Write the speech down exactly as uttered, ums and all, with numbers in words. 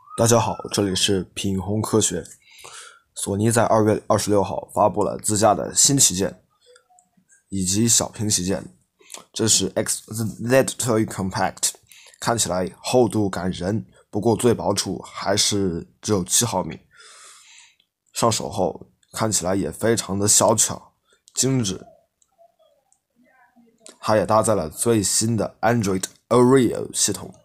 大家好，这里是品红科学。索尼在二月二十六号发布了自家的新旗舰以及小屏旗舰，这是 X Z 二 Compact， 看起来厚度感人，不过最薄处还是只有七毫米。上手后看起来也非常的小巧精致，它也搭载了最新的 Android Oreo 系统。